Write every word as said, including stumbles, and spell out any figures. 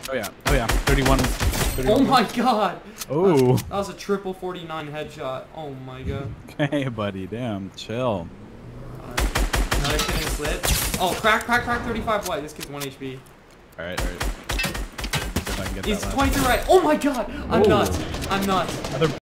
Oh yeah. Oh yeah. thirty-one. thirty-one. Oh my god. Oh. That was a triple forty-nine headshot. Oh my god. Okay, buddy. Damn. Chill. Alright. Another kid in slit. Oh, crack, crack, crack. thirty-five white. This kid's one H P. All right. All right. See if I can get He's that last twenty-three right. Oh my god. I'm Whoa. nuts. I'm nuts. Another